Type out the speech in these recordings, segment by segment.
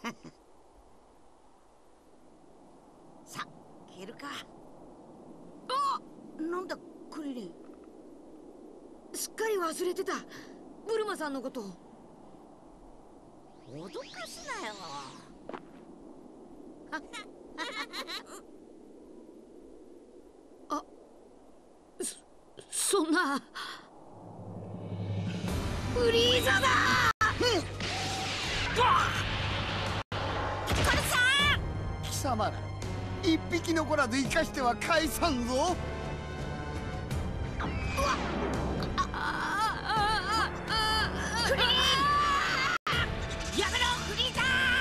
さ、消えるか。あ、なんだクリリン。すっかり忘れてた。ブルマさんのこと。脅かすなよ。あ、そんな。フリーザだ。 貴様ら一匹残らず生かしては返さんぞ。 クリリン、やめろフリーザ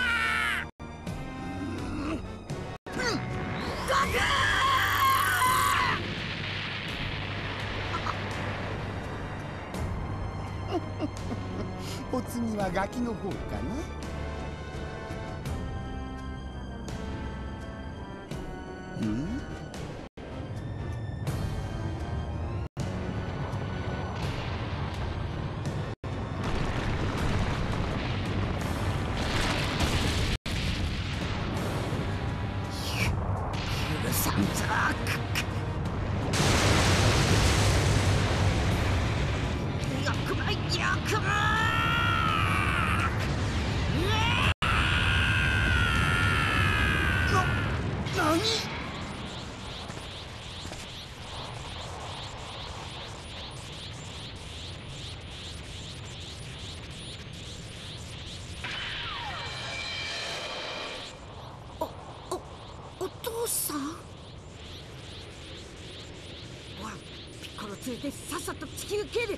ー。ゴクお次はガキの方かな。連れてさっさと地球系で。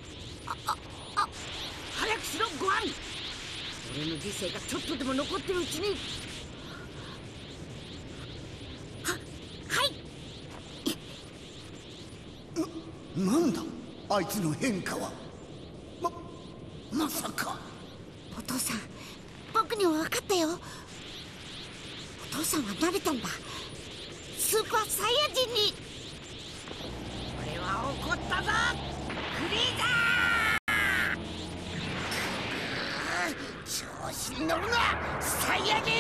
早くしろゴアン。俺の理性がちょっとでも残ってるうちに。はいなんだあいつの変化は。まさか。 お父さん、僕には分かったよ。お父さんは慣れたんだ、スーパーサイヤ人に。俺は怒ったぞフリーザー。調子に乗るなサイヤ人。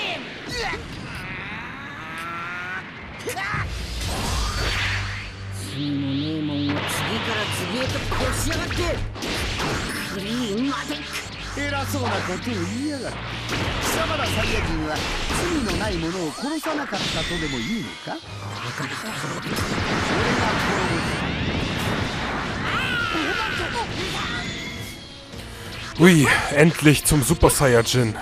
罪もねえもんを次から次へと殺しやがって。クリーンまで。 偉そうなことを言いやがって。貴様らサイヤ人は罪のない者を殺さなかったとでも言うのか。 だから滅ぶ。 俺が殺ぶ。 Ui, endlich zum Super Saiyajin.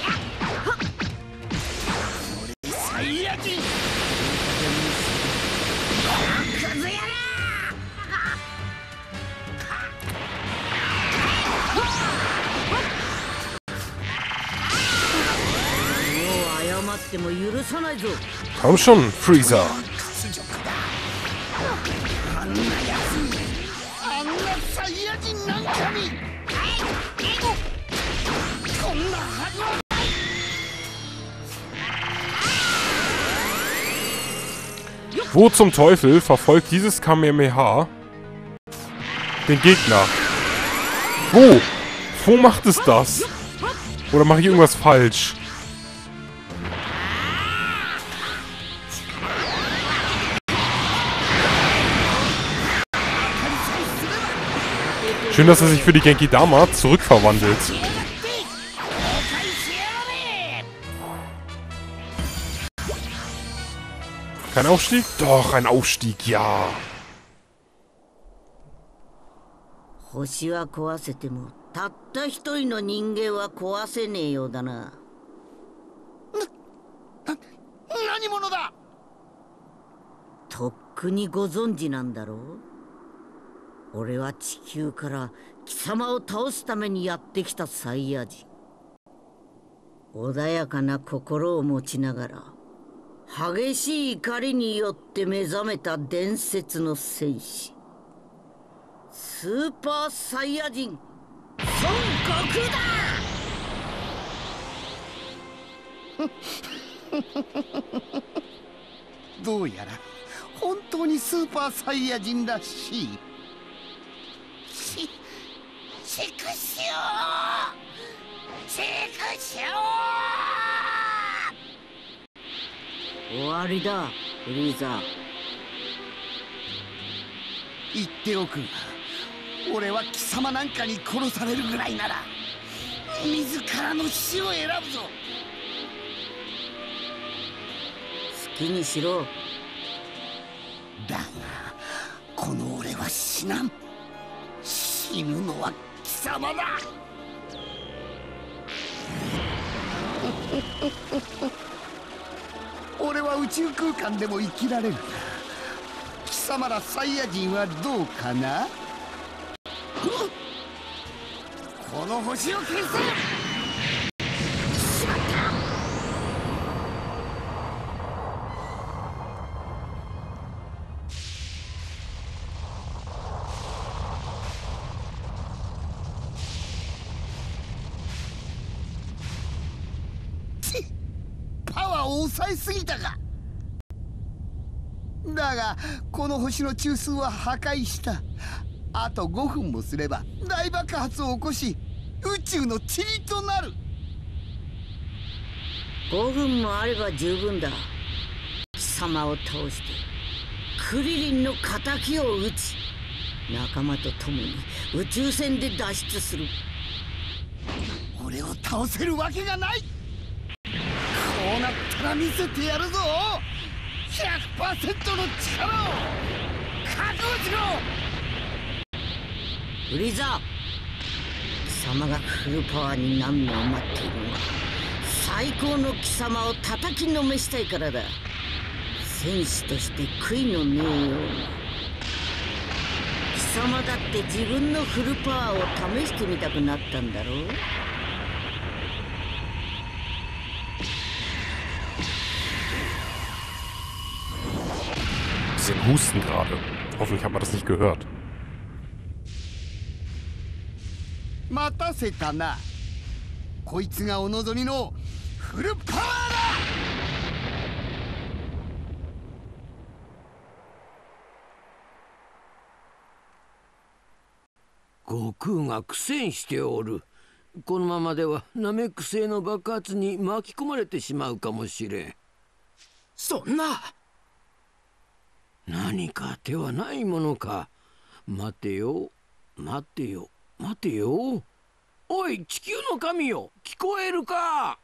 Komm schon, Freezer. Wo zum Teufel verfolgt dieses Kamehameha den Gegner? Wo? Wo macht es das? Oder mache ich irgendwas falsch? Schön, dass er sich für die Genki Dama zurückverwandelt. Kein Aufstieg? Doch, ein Aufstieg, ja. 星は壊せてもたった一人の人間は壊せねえようだな。 何者だ。 とっくにご存知なんだろう。俺は地球から貴様を倒すためにやってきたサイヤ人。穏やかな心を持ちながら激しい怒りによって目覚めた伝説の戦士、スーパーサイヤ人孫悟空だ。 どうやら本当にスーパーサイヤ人らしい。 チクショー！チクショー！ 終わりだフリーザ。 言っておくが、俺は貴様なんかに殺されるぐらいなら自らの死を選ぶぞ。 好きにしろ。 だがこの俺は死なん。死ぬのは貴様だ。俺は宇宙空間でも生きられるが、貴様らサイヤ人はどうかな。この星を消せ。しまった。パワーを抑えすぎたか。だがこの星の中枢は破壊した。あと5分もすれば大爆発を起こし宇宙の塵となる。 5分もあれば十分だ。貴様を倒してクリリンの仇を討ち、仲間と共に宇宙船で脱出する。 俺を倒せるわけがない。こうなったら見せてやるぞ。100% の力を覚悟しろ。 フリーザ、貴様がフルパワーになるのを待っているのは最高の貴様を叩きのめしたいからだ。戦士として悔いのねえように。貴様だって自分のフルパワーを試してみたくなったんだろう。 Sie husten gerade. Hoffentlich hat man das nicht gehört. 待たせたな。こいつがお望みのフルパワーだ。 悟空が苦戦しておる。このままではナメック星の爆発に巻き込まれてしまうかもしれん。 そんな。 何か手はないものか。待てよ待てよ待てよ。おい地球の神よ、聞こえるか。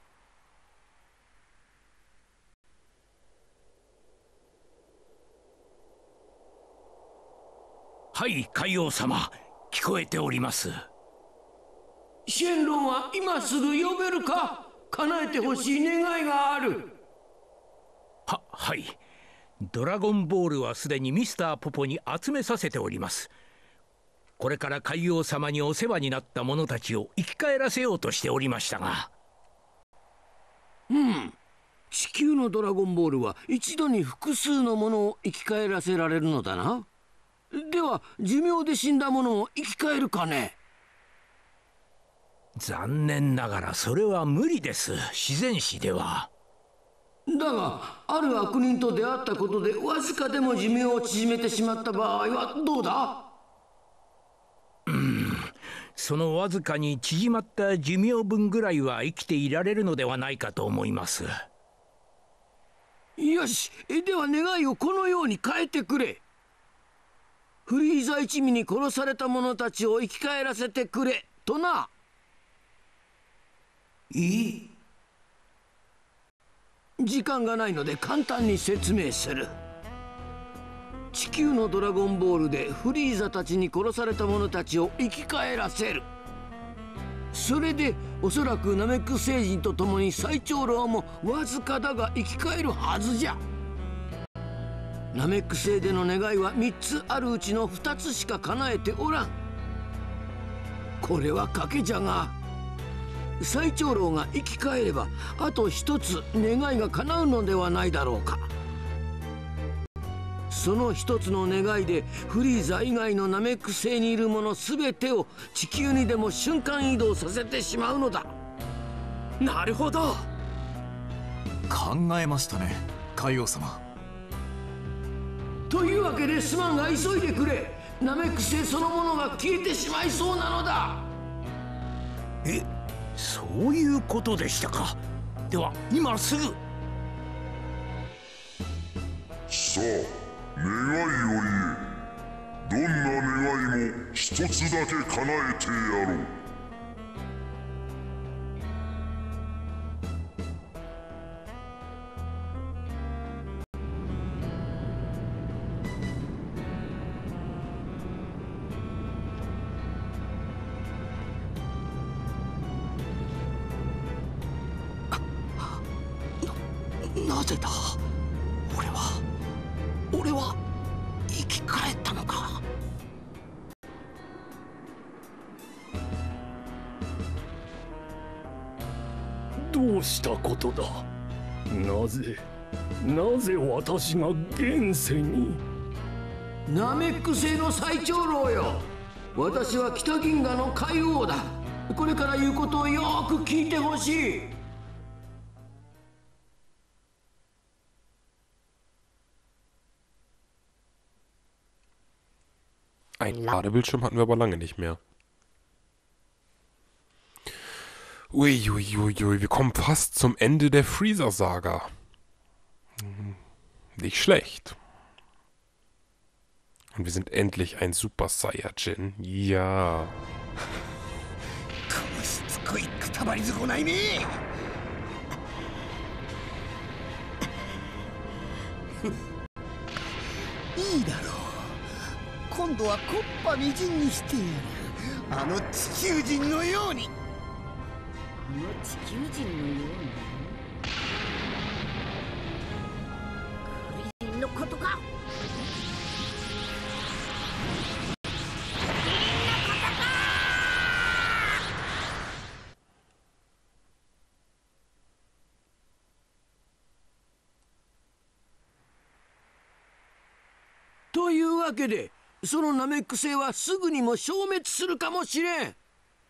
はい、海王様、聞こえております。 シェンロンは今すぐ呼べるか。叶えてほしい願いがある。 はい。ドラゴンボールはすでにミスターポポに集めさせております。これから海王様にお世話になった者たちを生き返らせようとしておりましたが。 地球のドラゴンボールは一度に複数のものを生き返らせられるのだな。では寿命で死んだものも生き返るかね。 残念ながらそれは無理です。自然史では。 だがある悪人と出会ったことでわずかでも寿命を縮めてしまった場合はどうだ。 そのわずかに縮まった寿命分ぐらいは生きていられるのではないかと思います。 よし、では願いをこのように変えてくれ。フリーザ一味に殺された者たちを生き返らせてくれとな。時間がないので簡単に説明する。地球のドラゴンボールでフリーザたちに殺された者たちを生き返らせる。それでおそらくナメック星人と共に最長老もわずかだが生き返るはずじゃ。ナメック星での願いは3つあるうちの2つしか叶えておらん。これは賭けじゃが、最長老が生き返ればあと1つ願いが叶うのではないだろうか。その1つの願いでフリーザ以外のナメック星にいる者全てを地球にでも瞬間移動させてしまうのだ。 なるほど。 考えましたね、海王様。 というわけですまんが急いでくれ。ナメック星そのものが消えてしまいそうなのだ。 そういうことでしたか。では今すぐ。 さあ願いを言え。どんな願いも一つだけ叶えてやろう。 なぜだ。俺は生き返ったのか。 どうしたことだ。なぜ私が現世に。 ナメック星の最長老よ。私は北銀河の海王だ。これから言うことをよく聞いてほしい。 Ein Ladebildschirm hatten wir aber lange nicht mehr. Uiuiuiui, wir kommen fast zum Ende der Freezer-Saga. Nicht schlecht. Und wir sind endlich ein Super Saiyajin. Ja. このしつこいくたばり損ないね。いいだろう。今度は木っ端みじんにしてやる。あの地球人のように。 あの地球人のように。クリリンのことか。 というわけで、そのナメック星はすぐにも消滅するかもしれん。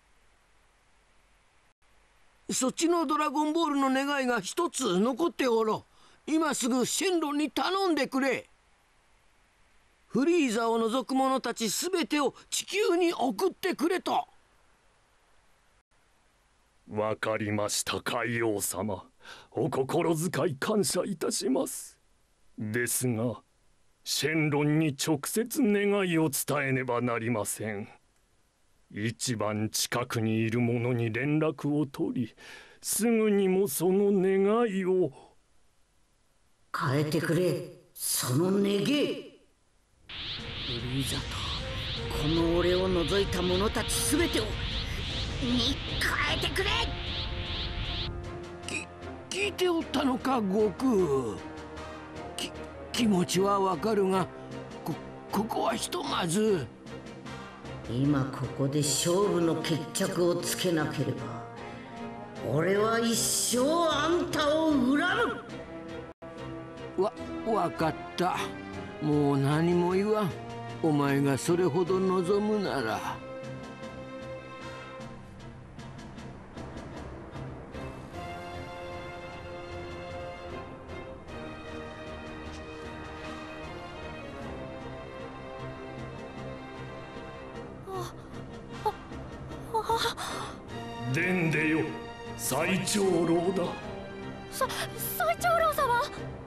そっちのドラゴンボールの願いが一つ残っておろう。今すぐシェンロンに頼んでくれ。フリーザを除く者たちすべてを地球に送ってくれと。 わかりました、海王様。お心遣い感謝いたします。ですがシェンロンに直接願いを伝えねばなりません。一番近くにいる者に連絡を取り、すぐにもその願いを。 変えてくれ、その願い。フリーザとこの俺を除いた者たちすべてをに変えてくれ。 聞いておったのか、悟空。気持ちはわかるが、ここはひとまず。 今ここで勝負の決着をつけなければ、俺は一生あんたを恨む。 わかった。もう何も言わん。お前がそれほど望むなら。 でんでよ、最長老だ。 最長老様。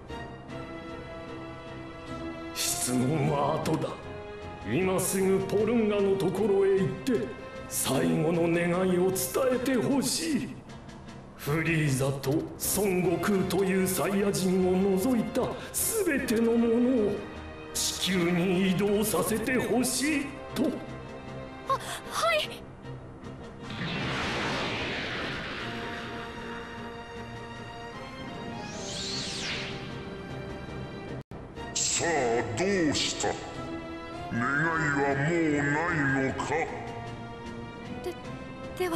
質問は後だ。今すぐポルンガのところへ行って最後の願いを伝えてほしい。フリーザと孫悟空というサイヤ人を除いた全てのものを地球に移動させてほしいと。 はい。 さあどうした。願いはもうないのか。 では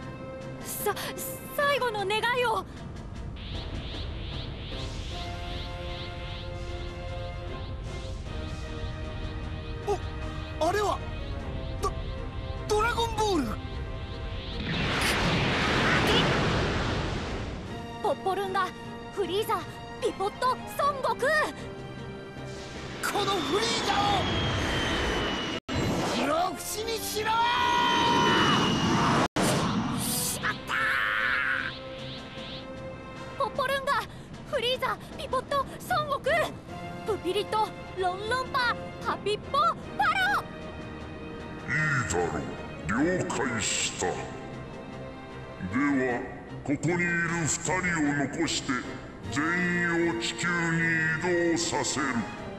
最後の願いを。 あれはドラゴンボール。 ポッポルンガ、フリーザ、ピポット、孫悟空。 このフリーザを不老不死にしろ。 しまった。ポッポルンガ、フリーザ、ピポット、孫悟空。 プピリとロンロンパハピッポパロ。 いいだろう、了解した。ではここにいる2人を残して全員を地球に移動させる。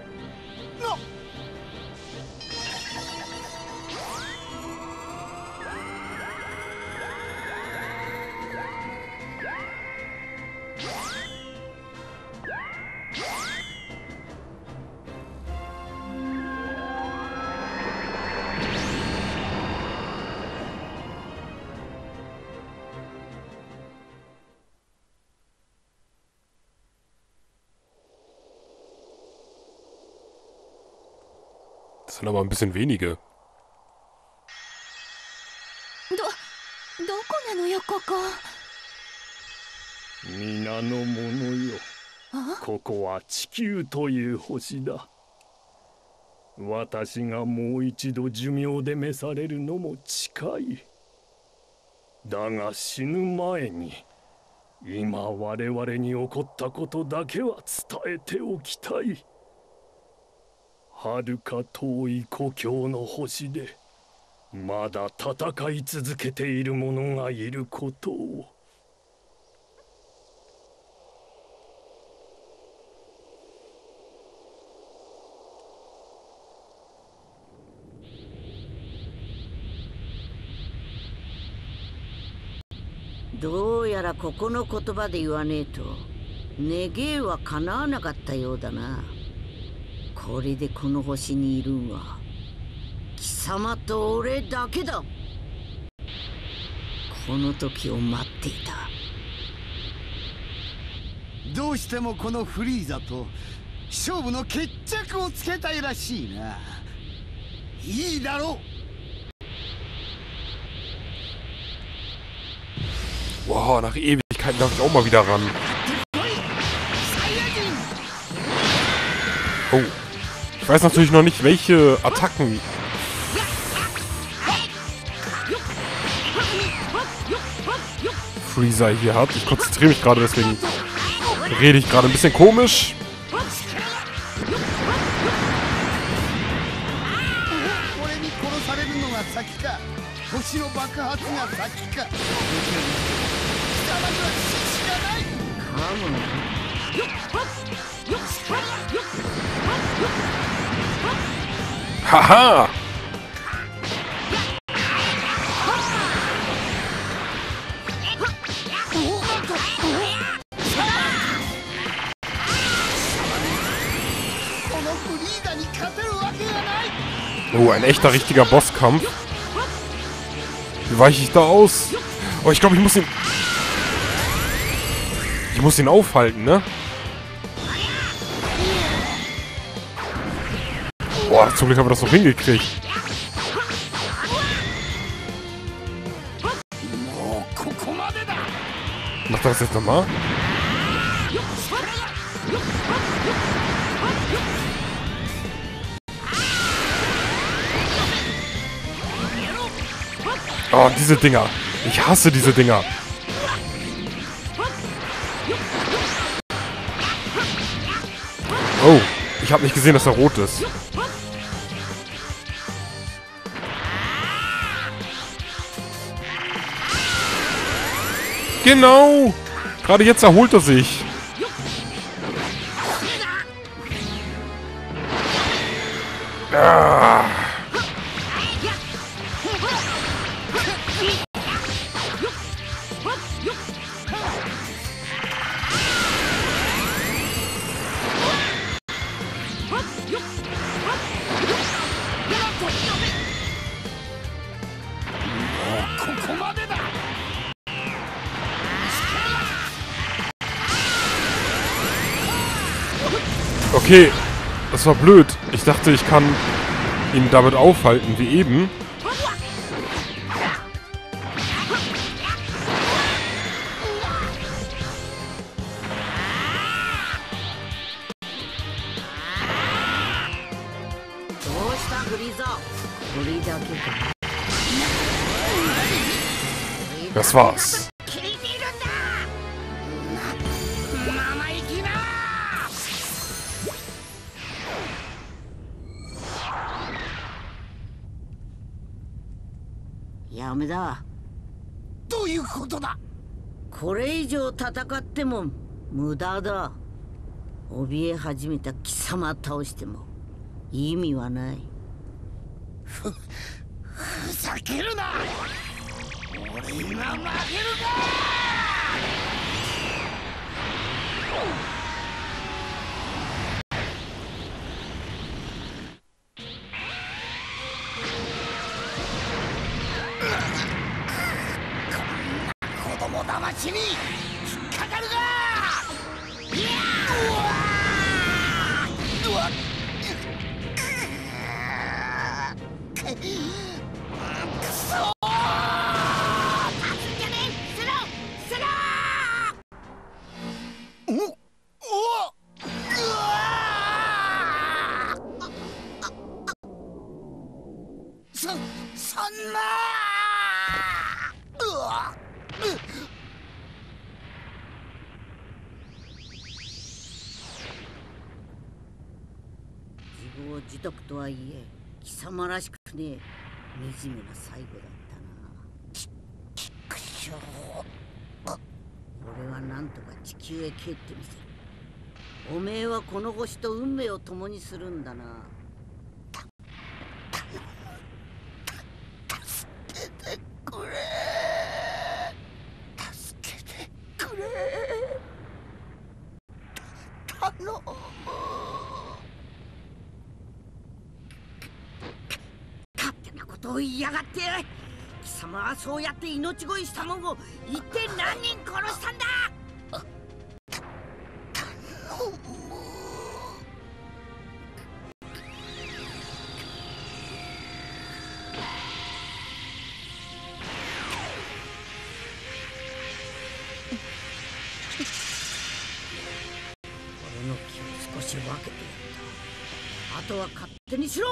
Das sind aber ein bisschen wenige. どこなのよここ。 皆の者よ、ここは地球という星だ。私がもう一度寿命で召されるのも近い。だが死ぬ前に今我々に起こったことだけは伝えておきたい。はるか遠い故郷の星でまだ戦い続けている者がいることを。 どうやらここの言葉で言わねえと願いは叶わなかったようだな。これでこの星にいるんは貴様と俺だけだ。この時を待っていた。 どうしてもこのフリーザと勝負の決着をつけたいらしいな。いいだろう。 Wow, nach Ewigkeiten darf ich auch mal wieder ran. Oh. Ich weiß natürlich noch nicht, welche Attacken Freezer hier hat. Ich konzentriere mich gerade, deswegen rede ich gerade ein bisschen komisch. Haha! Oh, ein echter, richtiger Bosskampf. Wie weiche ich da aus? Oh, ich glaube, ich muss ihn... Ich muss ihn aufhalten, ne? Boah, zum Glück haben wir das noch hingekriegt. Mach das jetzt nochmal. Oh, diese Dinger. Ich hasse diese Dinger. Oh, ich habe nicht gesehen, dass er rot ist. Genau! Gerade jetzt erholt er sich. Ah. Okay, das war blöd. Ich dachte, ich kann ihn damit aufhalten, wie eben. Das war's. やめだ。 どういうことだ？ これ以上戦っても無駄だ。怯え始めた貴様倒しても意味はない。 ふざけるな。俺が負けるか。こんな子供騙しに引っかかるか。いやうわくそ。そんな。 自業自得とはいえ貴様らしくねえ惨めな最後だったな。 ちくしょう。 俺はなんとか地球へ帰ってみせる。おめえはこの星と運命を共にするんだな。勝手なことを言いやがって。貴様はそうやって命乞いしたもんを一体何人殺したんだ。俺の気を少し分けてやった。あとは勝手にしろ。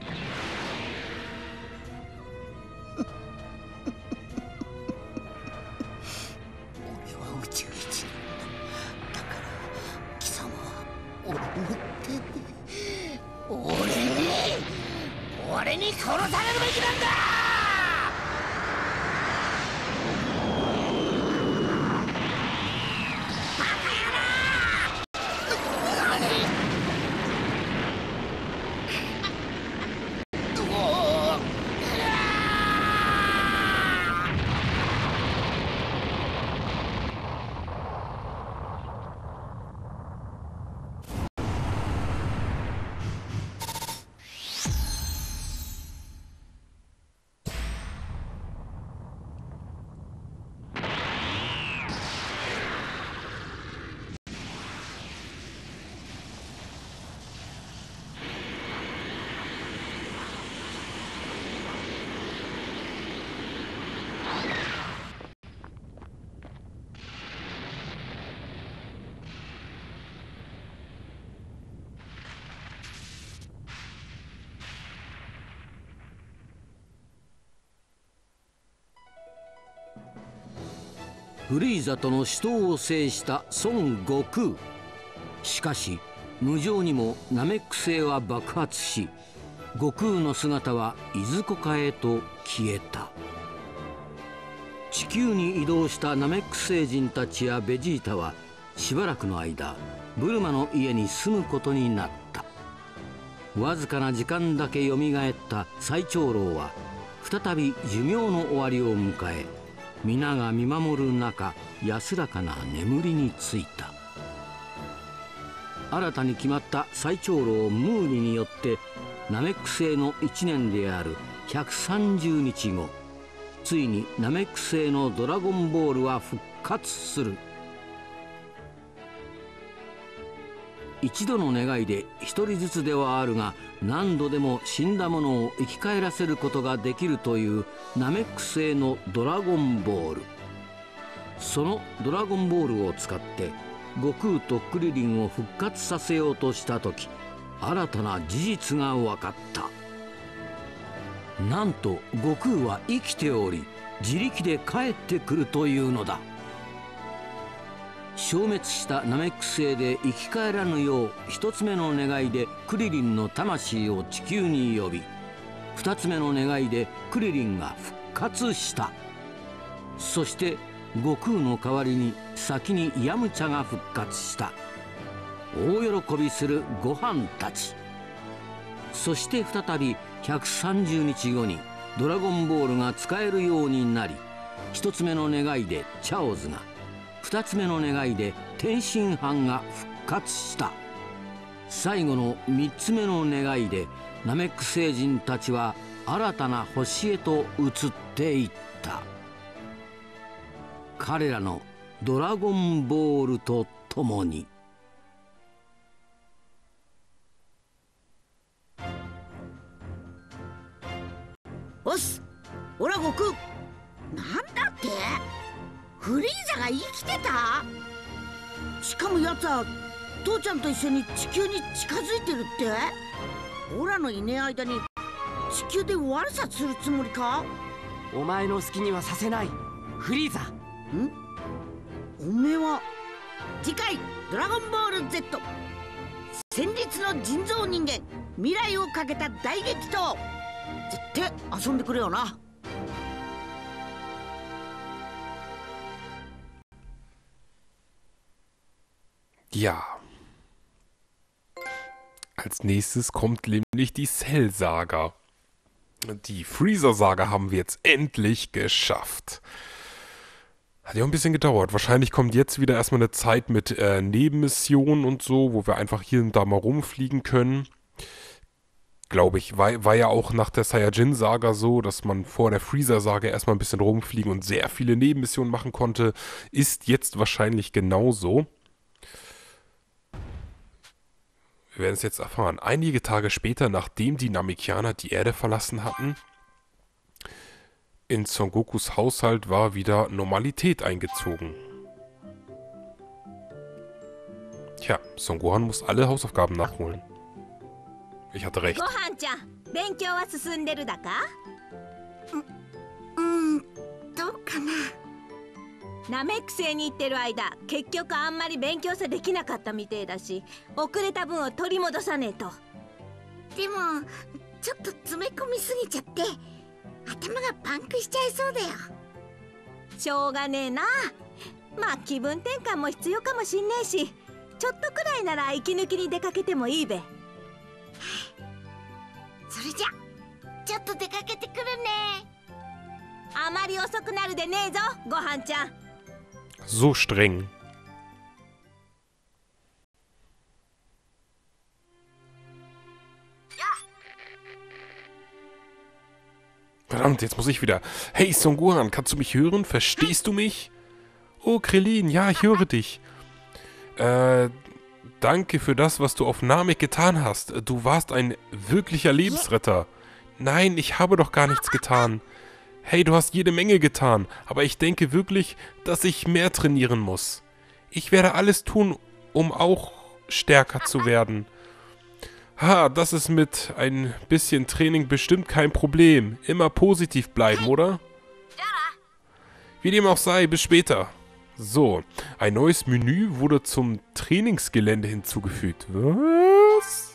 俺は宇宙一なんだ。だから貴様は俺の手で俺に殺されるべきなんだ。 フリーザとの死闘を制した孫悟空。しかし無情にもナメック星は爆発し、悟空の姿はいずこかへと消えた。地球に移動したナメック星人たちやベジータはしばらくの間ブルマの家に住むことになった。わずかな時間だけよみがえった最長老は再び寿命の終わりを迎え、皆が見守る中安らかな眠りについた。新たに決まった最長老ムーリによってナメック星の1年である130日後、ついにナメック星のドラゴンボールは復活する。一度の願いで一人ずつではあるが何度でも死んだものを生き返らせることができるというナメック星のドラゴンボール。そのドラゴンボールを使って悟空とクリリンを復活させようとした時、新たな事実が分かった。なんと悟空は生きており自力で帰ってくるというのだ。消滅したナメック星で生き返らぬよう一つ目の願いでクリリンの魂を地球に呼び、二つ目の願いでクリリンが復活した。そして悟空の代わりに先にヤムチャが復活した。大喜びするご飯たち。そして再び130日後にドラゴンボールが使えるようになり、一つ目の願いでチャオズが、二つ目の願いで天津飯が復活した。最後の三つ目の願いでナメック星人たちは新たな星へと移っていった。彼らのドラゴンボールとともに。 おっす、オラ悟空。なんだって？フリーザが生きてた？しかもやつは父ちゃんと一緒に地球に近づいてるって？オラのいねえ間に地球で悪さするつもりか？ お前の好きにはさせない、フリーザ。 ん？おめえは。次回ドラゴンボール Z 戦慄の人造人間、未来をかけた大激闘。絶対遊んでくれよな。 Ja. Als nächstes kommt nämlich die Cell-Saga. Die Freezer-Saga haben wir jetzt endlich geschafft. Hat ja auch ein bisschen gedauert. Wahrscheinlich kommt jetzt wieder erstmal eine Zeit mit Nebenmissionen und so, wo wir einfach hier und da mal rumfliegen können. Glaube ich. War ja auch nach der Saiyajin-Saga so, dass man vor der Freezer-Saga erstmal ein bisschen rumfliegen und sehr viele Nebenmissionen machen konnte. Ist jetzt wahrscheinlich genauso. Wir werden es jetzt erfahren. Einige Tage später, nachdem die Namekianer die Erde verlassen hatten, in Son Gokus Haushalt war wieder Normalität eingezogen. Tja, Son Gohan muss alle Hausaufgaben nachholen. Ich hatte recht. Gohan-chan, 勉強は進んでるだか？ どうかな。 ナメック星に行ってる間、結局あんまり勉強さできなかったみてえだし、遅れた分を取り戻さねえと。 でもちょっと詰め込みすぎちゃって頭がパンクしちゃいそうだよ。 しょうがねえな。まあ気分転換も必要かもしんねえし、ちょっとくらいなら息抜きに出かけてもいいべ。 それじゃちょっと出かけてくるね。 あまり遅くなるでねえぞ、ごはんちゃん。 So streng. Verdammt, jetzt muss ich wieder. Hey Son Gohan, kannst du mich hören? Verstehst du mich? Oh Krillin, ja, ich höre dich. Danke für das, was du auf Namek getan hast. Du warst ein wirklicher Lebensretter. Nein, ich habe doch gar nichts getan. Hey, du hast jede Menge getan, aber ich denke wirklich, dass ich mehr trainieren muss. Ich werde alles tun, um auch stärker zu werden. Ha, das ist mit ein bisschen Training bestimmt kein Problem. Immer positiv bleiben, oder? Wie dem auch sei, bis später. So, ein neues Menü wurde zum Trainingsgelände hinzugefügt. Was?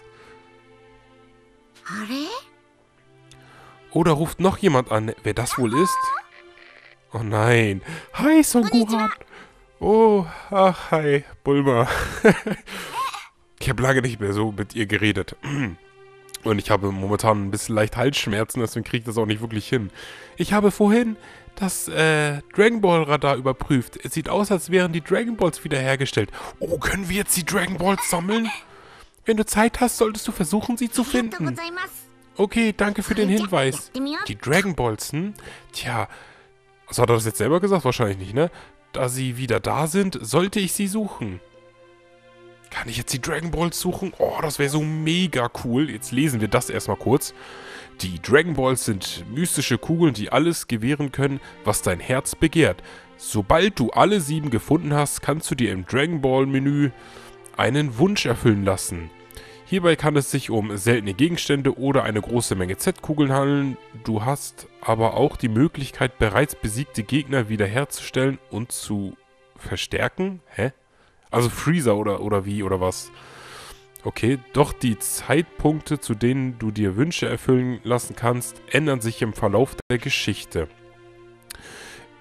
Oder ruft noch jemand an, wer das wohl ist? Oh nein. Hi, Son Gohan. Oh, ach, hi, Bulma. Ich habe lange nicht mehr so mit ihr geredet. Und ich habe momentan ein bisschen leicht Halsschmerzen, deswegen kriege ich das auch nicht wirklich hin. Ich habe vorhin das Dragon Ball Radar überprüft. Es sieht aus, als wären die Dragon Balls wiederhergestellt. Oh, können wir jetzt die Dragon Balls sammeln? Wenn du Zeit hast, solltest du versuchen, sie zu finden. Okay, danke für den Hinweis. Die Dragon Balls, hm? Tja, also hat er das jetzt selber gesagt? Wahrscheinlich nicht, ne? Da sie wieder da sind, sollte ich sie suchen. Kann ich jetzt die Dragon Balls suchen? Oh, das wäre so mega cool. Jetzt lesen wir das erstmal kurz. Die Dragon Balls sind mystische Kugeln, die alles gewähren können, was dein Herz begehrt. Sobald du alle 7 gefunden hast, kannst du dir im Dragon Ball Menü einen Wunsch erfüllen lassen. Hierbei kann es sich um seltene Gegenstände oder eine große Menge Z-Kugeln handeln. Du hast aber auch die Möglichkeit, bereits besiegte Gegner wiederherzustellen und zu verstärken. Hä? Also Freezer oder wie oder was? Okay, doch die Zeitpunkte, zu denen du dir Wünsche erfüllen lassen kannst, ändern sich im Verlauf der Geschichte.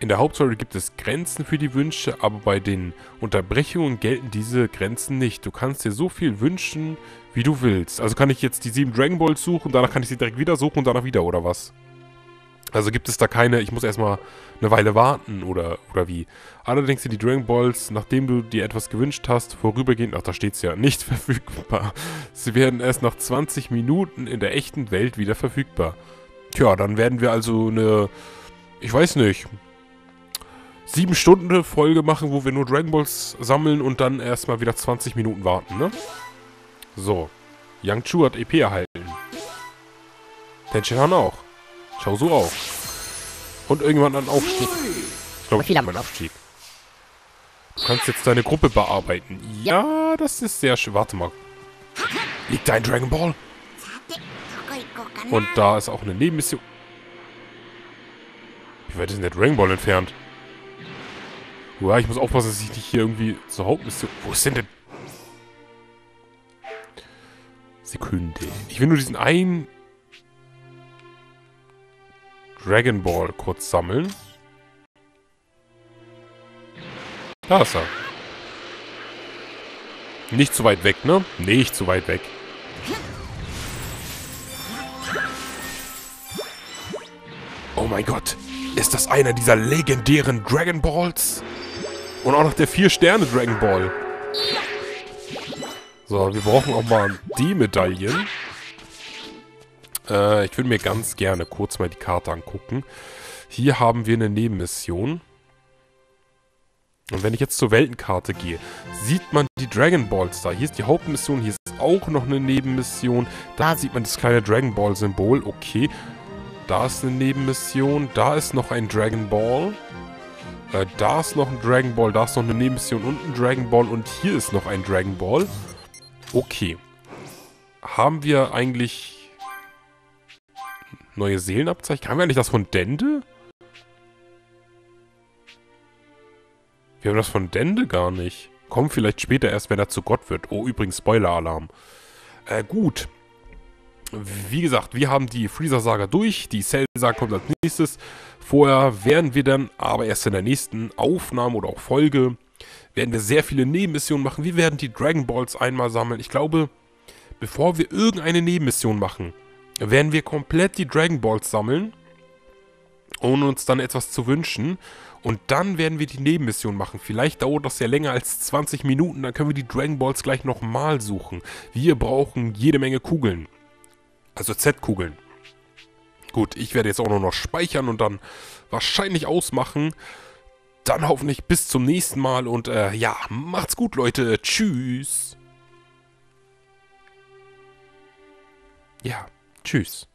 In der Hauptstory gibt es Grenzen für die Wünsche, aber bei den Unterbrechungen gelten diese Grenzen nicht. Du kannst dir so viel wünschen, wie du willst. Also kann ich jetzt die 7 Dragon Balls suchen, danach kann ich sie direkt wieder suchen und danach wieder, oder was? Also gibt es da keine, ich muss erstmal eine Weile warten, oder wie? Allerdings sind die Dragon Balls, nachdem du dir etwas gewünscht hast, vorübergehend, ach da steht's ja, nicht verfügbar. Sie werden erst nach 20 Minuten in der echten Welt wieder verfügbar. Tja, dann werden wir also eine, ich weiß nicht, 7-Stunden-Folge machen, wo wir nur Dragon Balls sammeln und dann erstmal wieder 20 Minuten warten, ne? So. Yang Chu hat EP erhalten. Tenshin Han auch. Schau so auf. Und irgendwann einen Aufstieg. Ich glaube, ich bin mein Abstieg. Du kannst jetzt deine Gruppe bearbeiten. Ja, das ist sehr schön. Warte mal. Liegt da ein Dragon Ball? Und da ist auch eine Nebenmission. Wie weit ist denn der Dragon Ball entfernt? Ja, ich muss aufpassen, dass ich nicht hier irgendwie zur Hauptmission... Wo ist denn der... Sekunde. Ich will nur diesen einen... Dragon Ball kurz sammeln. Da ist er. Nicht zu weit weg, ne? Nicht zu weit weg. Oh mein Gott. Ist das einer dieser legendären Dragon Balls? Und auch noch der 4-Sterne Dragon Ball. So, wir brauchen auch mal die Medaillen. Ich würde mir ganz gerne kurz mal die Karte angucken. Hier haben wir eine Nebenmission. Und wenn ich jetzt zur Weltenkarte gehe, sieht man die Dragon Balls da. Hier ist die Hauptmission, hier ist auch noch eine Nebenmission. Da sieht man das kleine Dragon Ball Symbol. Okay, da ist eine Nebenmission. Da ist noch ein Dragon Ball. Da ist noch ein Dragon Ball. Da ist noch eine Nebenmission und ein Dragon Ball. Und hier ist noch ein Dragon Ball. Okay. Haben wir eigentlich... neue Seelenabzeichen? Haben wir eigentlich das von Dende? Wir haben das von Dende gar nicht. Kommt vielleicht später erst, wenn er zu Gott wird. Oh, übrigens, Spoiler-Alarm. Gut. Wie gesagt, wir haben die Freezer-Saga durch. Die Cell-Saga kommt als nächstes. Vorher werden wir dann, aber erst in der nächsten Aufnahme oder auch Folge, werden wir sehr viele Nebenmissionen machen. Wir werden die Dragon Balls einmal sammeln. Ich glaube, bevor wir irgendeine Nebenmission machen, werden wir komplett die Dragon Balls sammeln, ohne uns dann etwas zu wünschen. Und dann werden wir die Nebenmission machen. Vielleicht dauert das ja länger als 20 Minuten, dann können wir die Dragon Balls gleich nochmal suchen. Wir brauchen jede Menge Kugeln. Also Z-Kugeln. Gut, ich werde jetzt auch noch speichern und dann wahrscheinlich ausmachen. Dann hoffentlich bis zum nächsten Mal und ja, macht's gut, Leute. Tschüss. Ja. Tschüss.